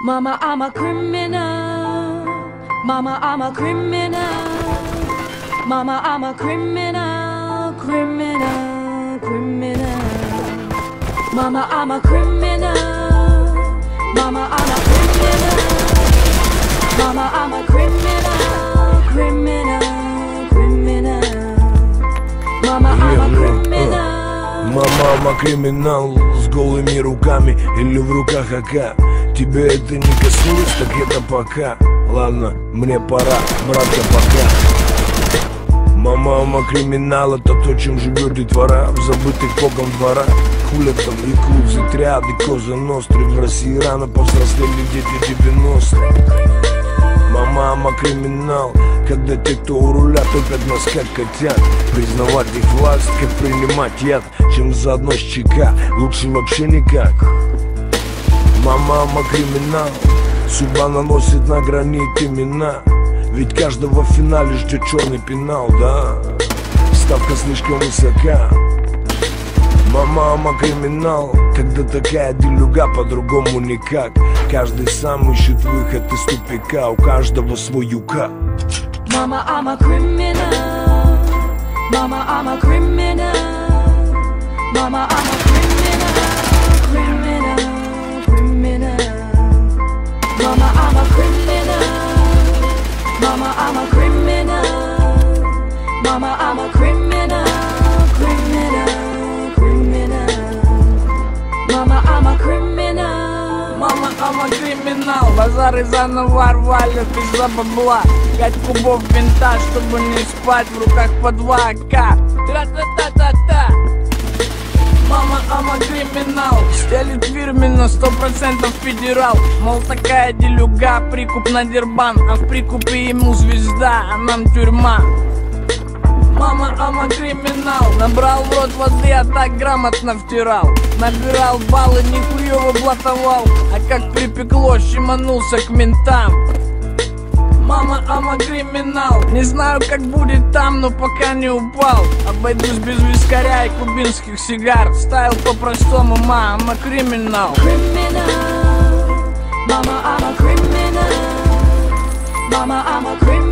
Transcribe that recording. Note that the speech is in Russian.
Mama, I'm a criminal. Mama, I'm a criminal. Mama, I'm a criminal, criminal, criminal. Mama, I'm a criminal. Mama, I'm a criminal. Mama, I'm a criminal, criminal, criminal. Mama, I'm a criminal. Мама, криминал с голыми руками или в руках АК. Тебе это не коснулось, так это пока. Ладно, мне пора, братка, пока. Мама, криминал, это то, чем живет детвора в забытых богом дворах. Хуля там якудзы, триады, коза ностры. В России рано повзрослели дети 90-х. Мама, криминал, когда те, кто у руля, топят нас как котят. Признавать их власть, как принимать яд, чем заодно с ЧК, лучше вообще никак. Мама, криминал, судьба наносит на гранит имена. Ведь каждого в финале ждет черный пенал, да? Ставка слишком высока. Мама, криминал, когда такая делюга, по-другому никак. Каждый сам ищет выход из тупика, у каждого свой юка. Mama, I'm a criminal. Mama, I'm a criminal. Mama, I'm a criminal, criminal, criminal. Mama, I'm a criminal. Mama, I'm a criminal. Mama, I'm a criminal, criminal, criminal. Mama, I'm a criminal. Мама, I'm a criminal. Базары заново рвали из-за бабла. 5 кубов винта, чтобы не спать, в руках по 2 АК. Тра-та-та-та-та. Мама, I'm a criminal. Стелит фирменно, 100% федерал. Мол, такая делюга, прикуп на дербан. А в прикупе ему звезда, а нам тюрьма. Мама, I'm a criminal. Набрал в рот воды, а так грамотно втирал. Набирал баллы, нихуёво блатовал. А как припекло, щеманулся к ментам. Мама, I'm a criminal. Не знаю, как будет там, но пока не упал. Обойдусь без вискаря и кубинских сигар. Стайл по-простому, I'm a criminal. Criminal. Mama, I'm a criminal. Mama, I'm a criminal.